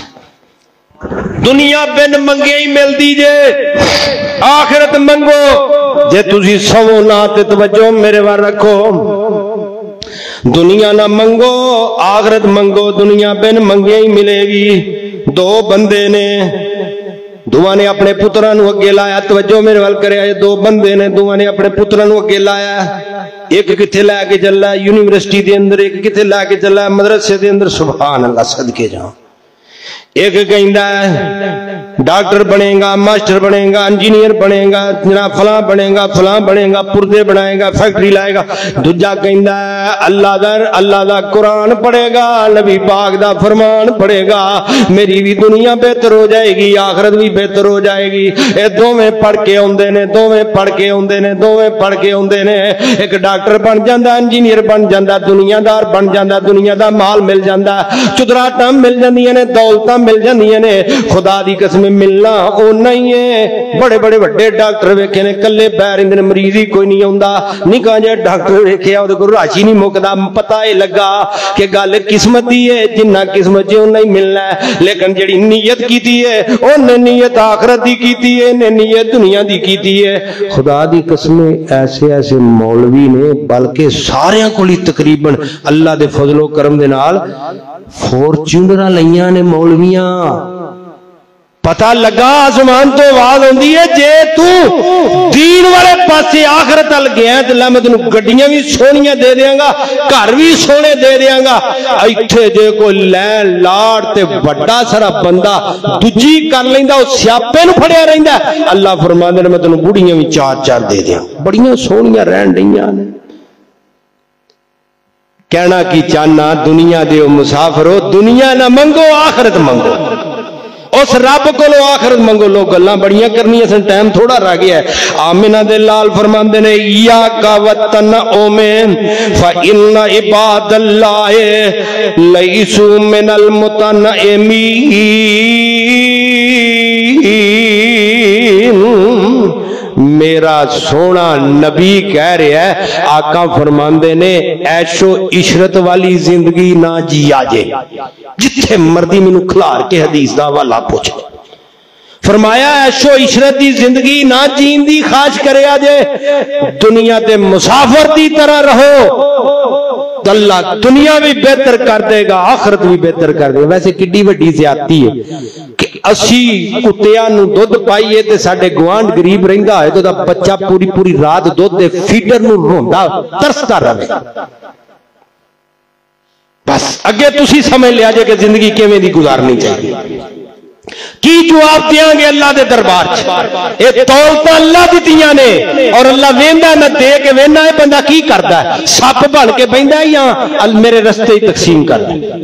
دنیا بن منگیا ہی ملدی جے. آخرت منگو جے تسی سو نہ تے توجہ میرے وال رکھو. دنیا نہ منگو آخرت منگو، دنیا بن منگیا ہی ملے گی. 2 بندے نے، دوواں نے اپنے پتراں نو اگے لایا. توجہ میرے وال کریا. 2 بندے نے، دوواں نے اپنے پتراں نو اگے لایا. ایک کتے لے کے چلا یونیورسٹی دے اندر، ایک کتے لے کے چلا مدرسے دے اندر. سبحان اللہ صدقے جاؤ. ایک کہندا ہے ڈاکٹر بنے گا، ماسٹر بنے گا، انجینئر بنے گا، جناب فلاں بنے گا، فلاں بنے گا، پردے بنائے گا، فیکٹری لائے گا. دوجا کہندا ہے اللہ دا قرآن پڑھے گا، نبی پاک دا فرمان پڑھے گا، میری بھی دنیا بہتر ہو جائے گی، آخرت بھی بہتر ہو جائے گی. اے دوویں پڑھ کے اوندے نے، دوویں پڑھ کے اوندے نے، دوویں پڑھ کے اوندے نے. ایک ڈاکٹر بن جاندا، انجینئر بن جاندا، دنیا دار بن جاندا، دنیا دا مال مل جاندا، چدراٹاں مل جاندیاں نے، دولتاں مل جاندیاں نے. خدا دی قسم ملنا او نہیں ہے. بڑے بڑے وڈے ڈاکٹر ویکھے نے کلے پیر اندر مریض ہی کوئی نہیں آوندا. نکا جا ڈاکٹر ویکھیا او دے کول راشی نہیں مکدا. پتہ اے لگا کہ گل قسمت دی ہے، جنہ قسمت جو نہیں ملنا ہے. لیکن جڑی نیت کیتی ہے اونے نیت آخرت دی کیتی ہے، نے نیت دنیا دی کیتی ہے. خدا دی قسم ایسے مولوی نے بلکہ ساریاں کول تقریباً اللہ دے فضل و کرم دے نال فورچونراں لئیاں نے مولویاں. پتہ لگا آسمان تو آواز ہوندی ہے جے تو دین والے پاسے آخرت ال گیا تے اللہ میں تینوں گڈیاں بھی سونیاں دے دیاں گا گھر بھی سونے دے دیاں گا ایتھے جے کوئی لین لاڑ تے بڑا سارا بندہ دجی کر لیندا او سیاپے نوں پھڑیا رہندا اللہ فرماندے نے میں تینوں بڑیاں بھی چار چار دے دیاں بڑیاں سونیاں رہن ڈیاں نے کہنا کی چاہنا دنیا دے مسافر ہو دنیا نہ منگو آخرت منگو اس رب کو لو آخرت منگو لو گلاں بڑیاں کرنی ہے ٹائم تھوڑا رہ گیا ہے آمنہ دے لال فرماندے نے ایاکا وتنعمین فإن عباد اللہ لیسوا من المتنعمین میرا سونا نبی کہہ رہا ہے آقا فرماندے نے عیش و عشرت والی زندگی نہ جیا جے جتھے مردی مینوں کھلار کے حدیث دا حوالہ پوچھ فرمایا عیش و عشرت دی زندگی نہ جین دی خواہش کرے آجے دنیا تے مسافر دی طرح رہو اللہ دنیا بھی بہتر کر دے گا آخرت بھی بہتر کر دے گا ویسے کڈی وڈی زیادتی ہے کہ اسی کتیاں نو دودھ پائیے تے ساڈے گوانڈ غریب رہندا ہے تو دا بچہ پوری پوری رات دودھ دے فیڈر نو روندا ترستا رہے بس اگے تسی سمجھ لیا جے کہ زندگی کیویں دی گزارنی چاہیے کی جواب دیاں گے اللہ دے دربار اے دولتاں اللہ دتیاں نے اور اللہ ویندا نہ دے کے وینا ہے بندہ کی کردا ہے سپ بن کے بیندا ہے یا میرے رستے ہی تقسیم کردا ہے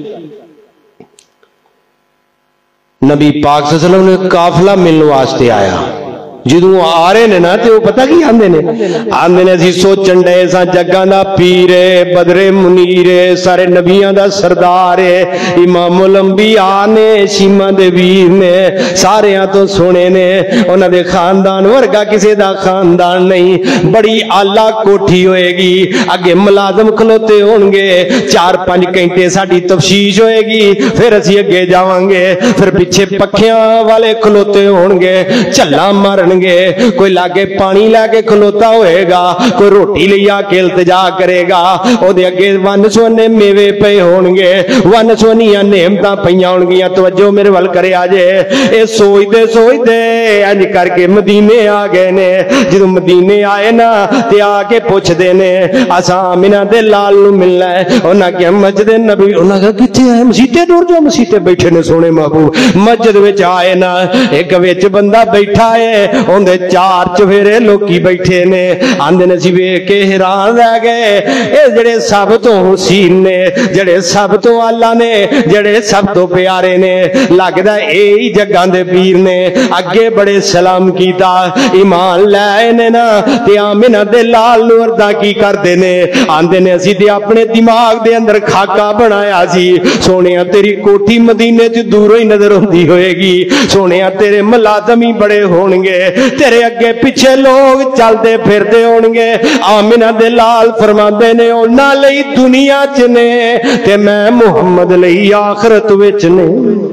نبی پاک صلی اللہ علیہ وسلم نے قافلہ ملنے واسطے آیا جدوں آ رہے نے نا تے وہ پتہ کی آندے نے اسی سوچن ڈے ساں جگاں دا پیر بدر منیر سارے نبیاں دا سردار امام الانبیاء نے شیما دے ویر نے ساریاں تو سونے نے انہاں دے خاندان ورگا کسے دا خاندان نہیں بڑی اعلی کوٹھی ہوئے گی اگے ملازم کھلوتے ہون گے 4-5 گھنٹے ساڈی تفشیش ہوئے گی پھر اسی اگے جاواں گے پھر پیچھے پکھیاں والے کھلوتے ہون گے چلاں مارن گے کوئی لاگے پانی لے کے کھلوتا ہوئے گا کوئی روٹی لیا کے التجا کرے گا او دے اگے ون سونے میوے پے ہون گے ون سونیاں نعمتاں پیاں ہون گیاں توجہ میرے ول کرے آجے اے سوچ دے انج کر کے مدینے آ گئے نے جدوں مدینے آئے نا تے آ کے پوچھ دے نے اساں آمنہ دے لال نو ملنا ہے انہاں کہ مسجد نبی انہاں کہ کتے آئے مسیتے دور جو مسیتے بیٹھے نے سونے محبوب مسجد وچ آئے نا ایک وچ بندہ بیٹھا ہے اندے 4 چفیرے لوکی بیٹھے نے آندے نے سی ویکھ کے حیران رہ گئے اے جڑے سب تو حسین نے جڑے سب تو اعلی نے جڑے سب تو پیارے نے لگدا اے جگاں دے پیر نے اگے بڑے سلام کیتا ایمان لے نے نا تے آمنہ دے لال نو اردا کی کردے نے آندے نے اسی تے اپنے دماغ دے اندر خاکا بنایا سی سونیا تیری کوٹھی مدینے چ دوروں ہی نظر ہوندی ہوئے گی سونیا تیرے ملازم ہی بڑے ہون گے تیرے اگے پیچھے لوگ چلتے پھرتے ہون گے آمنہ دے لال فرماندے نے انہاں لئی دنیا چ نے تے میں محمد لئی آخرت وچ نے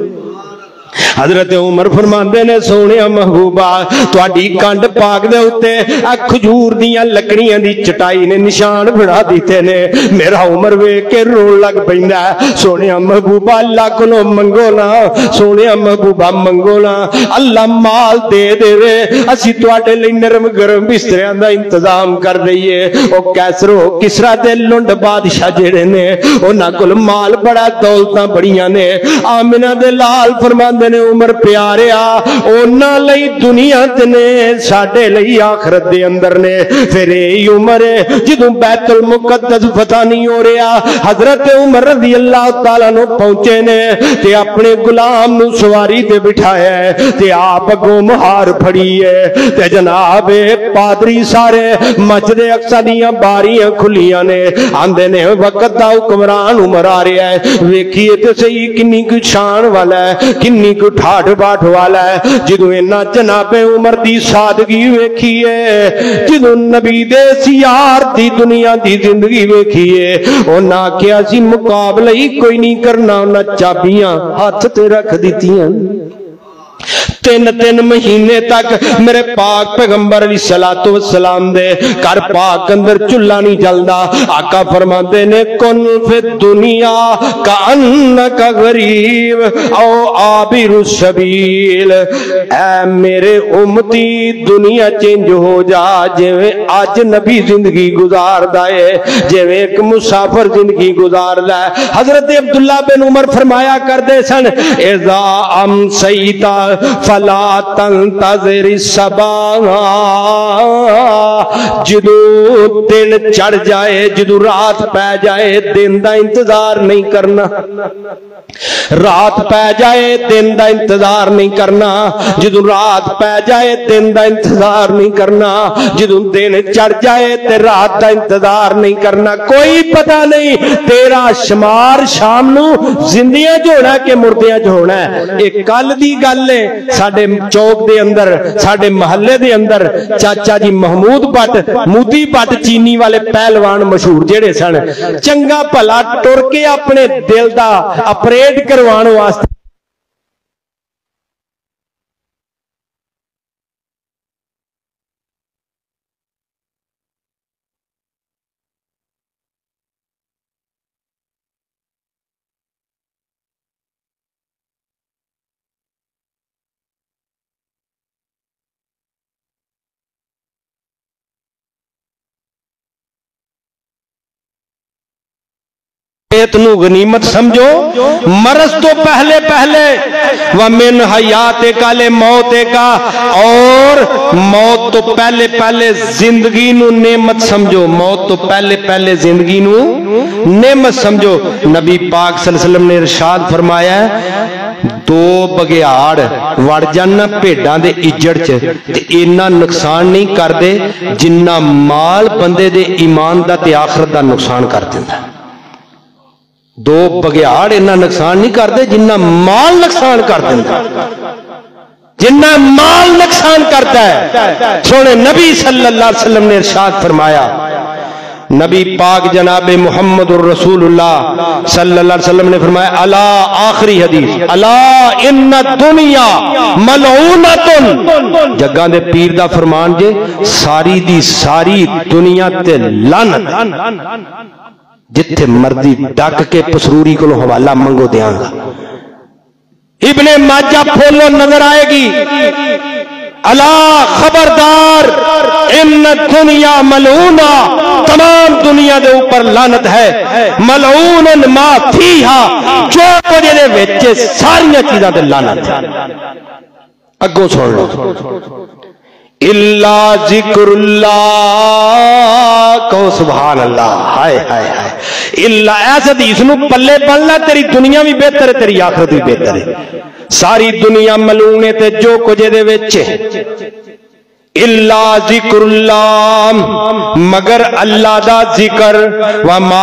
حضرت عمر فرماندے نے سونے محبوبہ تواڈی کنڈ پاک دے اوتے کھجور دیاں لکڑیاں دی چٹائی نے نشان بنا دیتے نے میرا عمر ویکھ کے رون لگ پیندا سونے محبوبہ اللہ کولوں منگو نا سونے محبوبہ منگو نا اللہ مال دے دے وے اسی تواڈے لئی نرم گرم بستریاں دا انتظام کر دئیے او کیسرو کسرا تے لنڈ بادشاہ جڑے نے انہاں کول مال بڑا دولتاں بڑیاں نے آمنہ دے لال فرماندے نے عمر پیاریا اونا لئی دنیا تنے ساڑے لئی آخرت دے اندر نے پھر ای عمر جدوں بیت المقدس فتح نہیں ہو رہا حضرت عمر رضی اللہ تعالیٰ نو پہنچے نے تے اپنے غلام نو سواری تے بٹھایا ہے تے آپ اگوں مہار پھڑی ہے تے جناب پادری سارے مسجد اقصی دیاں باریاں کھلیاں نے آندے نے وقت دا حکمران عمر آ رہا ہے ویکھیے تے صحیح کنی کی شان والا ہے کنی کو ٹھاٹ باٹھ والا ہے جدوں اینا جناب عمر دی سادگی ویکھیے جدوں نبی دے سیار دی دنیا دی زندگی ویکھیے انہاں کیا سی مقابلہ ہی کوئی نہیں کرنا انہاں چابیاں ہاتھ تے رکھ دیتیاں 3 महीने तक मेरे पाक पैगंबर अलैहिस्सलातु वस्सलाम दे घर पाक अंदर चुल्हा नहीं जलदा। आका फरमाते ने कुन फि दुनिया का अन्नका गरीब औ आबिरु सबील, ऐ मेरे उम्मती दुनिया चेंज हो जा जिवें अज नबी जिंदगी गुजारदा है, जिवें एक मुसाफिर जिंदगी गुजारदा है। हजरत अब्दुल्ला बिन उमर फरमाया करते सन, इज़ा अमसैता फला तंतज़िर सबा, जदों दिन चढ़ जाए, जदों रात पै जाए, दिन दा इंतजार नहीं करना। रात पै जाए दिन दा इंतजार नहीं करना, जदों रात पै जाए दिन दा इंतजार नहीं करना, जदों दिन चढ़ जाए ते रात दा इंतजार नहीं करना। कोई पता नहीं तेरा शुमार शाम नू जिंदियां च होना कि मुर्दियां च होना है। एक कल दी गल है, साडे चौक दे अंदर, साडे महल्ले दे अंदर चाचा जी महमूद भट्ट, मोदी भट्ट चीनी वाले पहलवान मशहूर जेड़े सन, चंगा भला टुर के अपने दिल दा ऑपरेट करवाने वास्ते नू गनीमत समझो। मरज तो पहले पहले वमिन हयाते काले मौते का, और मौत तो पहले पहले जिंदगी नू नेमत समझो। मौत तो पहले पहले जिंदगी नू नेमत समझो। नबी पाक सल्लल्लाहु अलैहि वसल्लम ने इरशाद फरमाया, 2 बघियाड़ वड़ जान भेडां दे इज्जड़ च ते इन्ना नुकसान नहीं करदे जिन्ना माल बंदे दे ईमान दा ते आखिरत दा नुकसान कर दिंदा। 2 बघियाड़ इन्ना नुकसान नहीं करते जिन्ना माल नुकसान कर देंदा, जिन्ना माल नुकसान करता है। सोने नबी सल्लल्लाहु अलैहि वसल्लम ने इरशाद फरमाया, नबी पाक जनाबे मुहम्मदुर रसूलुल्लाह सल्लल्लाहु अलैहि वसल्लम ने फरमाया, अला, आखिरी हदीस, अला इन्ना दुनिया मलऊनतुन, जग्गां दे पीर दा फरमान जे, सारी दी सारी दुनिया ते लानत। जिथे मर्जी डक के पसरूरी को हवाला मंगो देंगा। इब्ने माजा खोलो नजर आएगी, अला खबरदार, इन दुनिया मलऊना, तमाम दुनिया दे ऊपर लानत है। मलऊनन मा फीहा, जो कुछ दे विच सारियां चीजां ते लानत है। अगों सुन लो, इल्ला जिक्रुल्लाह, कहो सुभान अल्लाह। हाय हाय हाय, इल्ला, ऐस हदीस नू पल्ले पलना, तेरी दुनिया भी बेहतर है, तेरी आखिरत भी बेहतर है। सारी दुनिया मलूने ते जो कुछ दे विच, इल्ला जिक्रुल्लाह, मगर अल्लाह दा जिक्र, व मा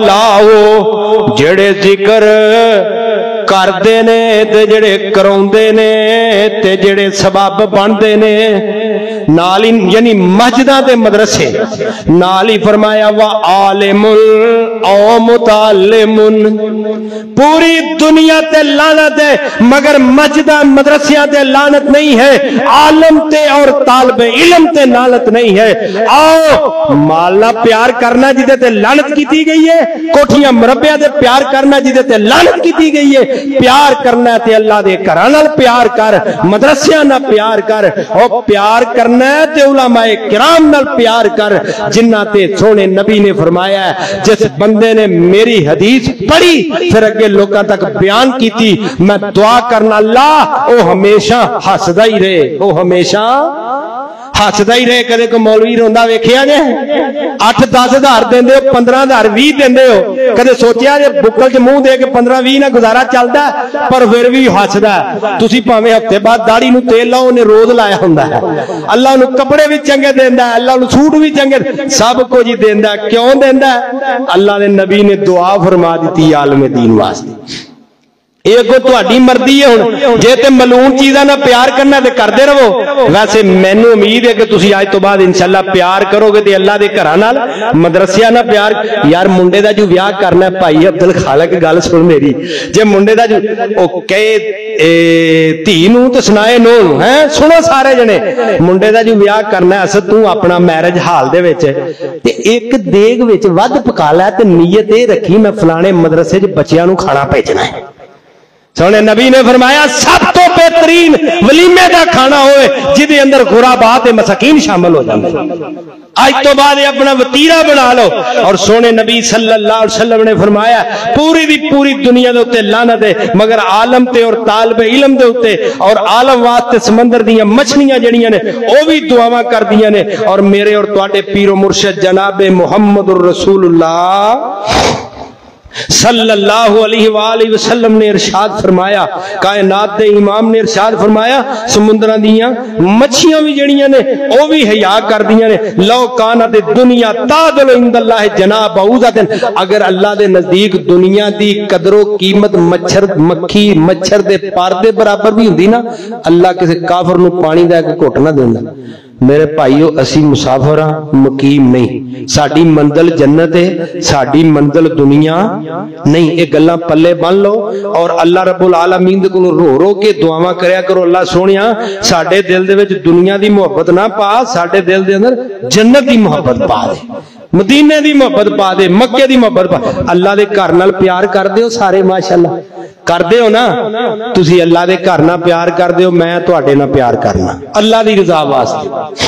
वलाओ, जेड़े जिक्र करते ने ते जेड़े कराउंदे ने ते जेड़े सबब बनते ने, नाल ही यानी मस्जिदां ते मदरसे, नाल ही फरमाया वा आलिमुल औ मुतालिमुन। पूरी दुनिया ते लानत है, मगर मस्जिदां मदरसियां ते लानत नहीं है। आलम ते और तालिबे इल्म ते लानत नहीं है। आओ माला प्यार करना जिदे ते लानत की गई है, कोठियां मुरब्बिया ते प्यार करना जिदे ते लानत की गई है। प्यार करना ते अल्लाह दे घरां नाल प्यार कर, मदरसियां नाल प्यार कर, और प्यार करना ते उलमाए किराम नाल प्यार कर, जिन्ना ते सोने नबी ने फरमाया, जिस बंदे ने मेरी हदीस पढ़ी फिर अगे लोगों तक बयान की, मैं दुआ करना अल्लाह ओ हमेशा हसदा ही रहे, ओ हमेशा हसदा ही रहे। कदे को मौलवी रोंदा वेखिया जे? 8-10 हज़ार देंदे हो, 15 हज़ार 20 देंदे हो, कदे सोचिया जे बुक्कल च मुंह दे के 15-20 ना गुजारा चलदा, पर फिर भी हसदा। तुसी भावें हफ्ते बाद दाढ़ी नूं तेल लाओ, उन्हें रोज लाया हुंदा है। अल्लाह नूं कपड़े भी चंगे देंदा है, अल्लाह नूं सूट भी चंगे, सब कुछ ही देंदा। क्यों देंदा? अल्लाह दे नबी ने दुआ फरमा दी आलम दीन वास्ते। یہ اگوں تہاڈی مرضی ہے ہن جے تے ملعون چیزاں نال پیار کرنا تے کردے رہو ویسے مینوں امید ہے کہ تسی اج تو بعد انشاءاللہ پیار کرو گے تے اللہ دے گھراں نال مدرسیاں نال پیار یار منڈے دا جو ویاہ کرنا ہے بھائی عبد الخالق گل سن میری جے منڈے دا جو او کہے دھی نوں تے سنائے نو ہیں سنو سارے جنے منڈے دا جو ویاہ کرنا ہے اسد تو اپنا میرج حال دے وچ تے ایک دیگ وچ ود پکا لے تے نیت اے رکھی میں فلانے مدرسے وچ بچیاں نوں کھانا بھیجنا ہے سونے نبی نے فرمایا سب تو بہترین ولیمے دا کھانا ہوئے جدے اندر غرباء تے مساکین شامل ہو جاندے آج تو بعد اپنا وتیرہ بنا لو اور سونے نبی صلی اللہ علیہ وسلم نے فرمایا پوری دی پوری دنیا دے اوتے لعنت ہے مگر عالم تے اور طالب علم دے اوتے اور عالم واسطے سمندر دیاں مچھلیاں جڑیاں نے او بھی دعاواں کردیاں نے اور میرے اور تواڈے پیر و مرشد جناب محمد الرسول اللہ صلی اللہ علیہ وآلہ وسلم نے ارشاد فرمایا کائنات دے امام نے ارشاد فرمایا سمندراں دیاں مچھیاں بھی جڑیاں نے او بھی حیا کر دیاں نے لو کانت دنیا تعدل عند اللہ جناح بعوضۃ اگر اللہ دے نزدیک دنیا دی قدر و قیمت مچھر مکھی مچھر دے پر دے برابر بھی ہوندی نا اللہ کسے کافر نو پانی دا ایک گھٹ نہ دیندا میرے بھائیو اسی مسافر ہاں مقیم نہیں ساڈی منزل جنت ہے ساڈی منزل دنیا نہیں یہ گلاں پلے بن لو اور اللہ رب العالمین دے کولوں رو رو کے دعاواں کریا کرو اللہ سونیا ساڈے دل دے وچ دنیا دی محبت نہ پا ساڈے دل دے اندر جنت دی محبت پا دے مدینے دی محبت پا دے مکے دی محبت پا اللہ دے گھر نال پیار کر دیو سارے ماشاءاللہ کر دیو نا تسی اللہ دے گھر نال پیار کر دیو میں تواڈے نال پیار کرنا اللہ دی رضا واسطے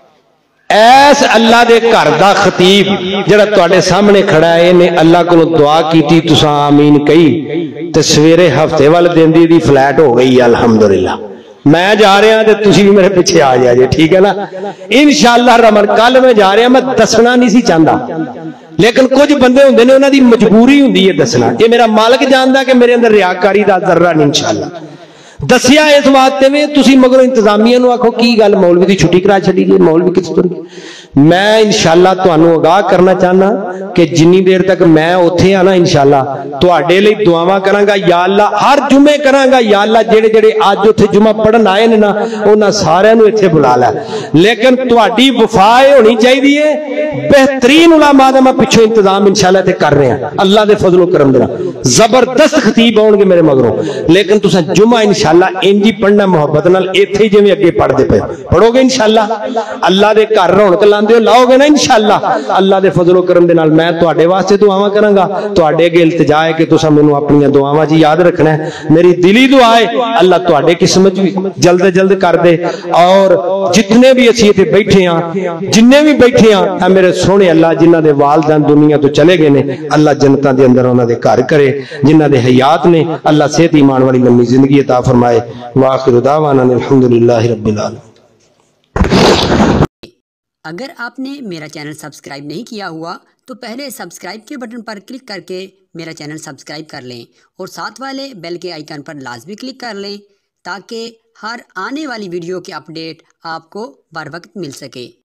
ایس اللہ دے گھر دا خطیب جڑا تواڈے سامنے کھڑا ہے نے اللہ کو دعا کیتی تساں آمین کہی تے سویرے ہفتے وال دن دی فلائٹ ہو گئی الحمدللہ میں جا رہا ہوں تے تسی بھی میرے پیچھے آ جائے ٹھیک ہے نا انشاءاللہ رحمان کل میں جا رہا میں دسنا نہیں سی چاہتا لیکن کچھ بندے ہوندے نے انہاں دی مجبوری ہوندی ہے دسنا یہ میرا مالک جاندا کہ میرے اندر ریاکاری دا ذرہ نہیں انشاءاللہ دسیا اس واسطے میں تسی مگر انتظامیہ نو آکھو کی گل مولوی دی چھٹی کرا چھڈی جی مولوی کس طرح میں انشاءاللہ تانوں آگاہ کرنا چاہنا کہ جنی دیر تک میں اوتھے آنا انشاءاللہ تواڈے لئی دعاواں کراں گا یا اللہ ہر جمعے کراں گا یا اللہ جڑے جڑے اج اوتھے جمعہ پڑھن آئے نے نا انہاں سارے نو ایتھے بلا لے لیکن تواڈی وفا ہونی چاہیے بہترین علماء دا میں پیچھے انتظام انشاءاللہ تے کر رہے ہیں اللہ دے فضل و کرم دے زبردست خطیب ہون گے میرے مگروں لیکن تساں جمعہ انشاءاللہ انجی پڑھنا محبت نال ایتھے جویں اگے پڑھ دے پے پڑھو گے انشاءاللہ اللہ دے گھر رونق لاندے لاؤ گے نا انشاءاللہ اللہ دے فضل و کرم دے نال میں تواڈے واسطے دعاواں کراں گا تواڈے اگے التجا ہے کہ تساں مینوں اپنی دعاواں جی یاد رکھنا ہے میری دلی دعا ہے اللہ تواڈے قسمت بھی جلد جلد کر دے اور جتنے بھی اسی تے بیٹھے ہاں جننے بھی بیٹھے ہاں اے میرے سونے اللہ جنہاں دے والدین دنیا تو چلے گئے نے اللہ جنتاں دے اندر انہاں دے گھر کرے جنہاں دے حیات نے اللہ صحت ایمان والی لمبی زندگی عطا فرمائے وآخر دعوانا الحمدللہ رب العالمین اگر آپ نے میرا چینل سبسکرائب نہیں کیا ہوا تو پہلے سبسکرائب کے بٹن پر کلک کر کے میرا چینل سبسکرائب کر لیں اور ساتھ والے بیل کے آئیکن پر لازمی کلک کر لیں تاکہ ہر آنے والی ویڈیو کے اپڈیٹ آپ کو بر وقت مل سکے